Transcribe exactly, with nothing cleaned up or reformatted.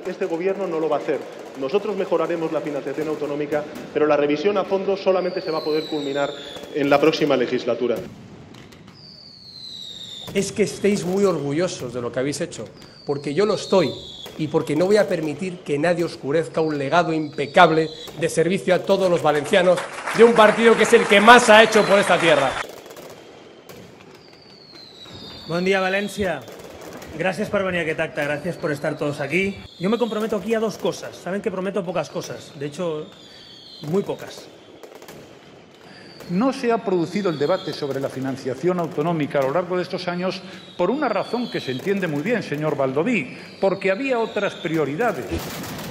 este Gobierno no lo va a hacer. Nosotros mejoraremos la financiación autonómica, pero la revisión a fondo solamente se va a poder culminar en la próxima legislatura. Es que estéis muy orgullosos de lo que habéis hecho, porque yo lo estoy, y porque no voy a permitir que nadie oscurezca un legado impecable de servicio a todos los valencianos de un partido que es el que más ha hecho por esta tierra. Buen día, Valencia. Gracias per venir a aquest acte, gracias por estar todos aquí. Yo me comprometo aquí a dos cosas. Saben que prometo pocas cosas, de hecho, muy pocas. No se ha producido el debate sobre la financiación autonómica a lo largo de estos años por una razón que se entiende muy bien, señor Baldoví, porque había otras prioridades.